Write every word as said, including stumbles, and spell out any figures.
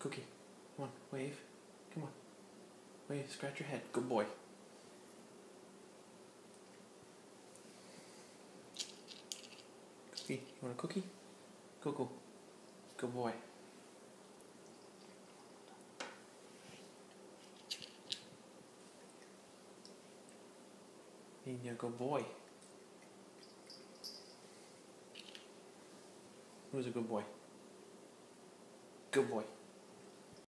Cookie, come on, wave. Come on. Wave, scratch your head. Good boy. Cookie, you want a cookie? Go, go. Good boy. Yeah, good boy. Who's a good boy? Good boy.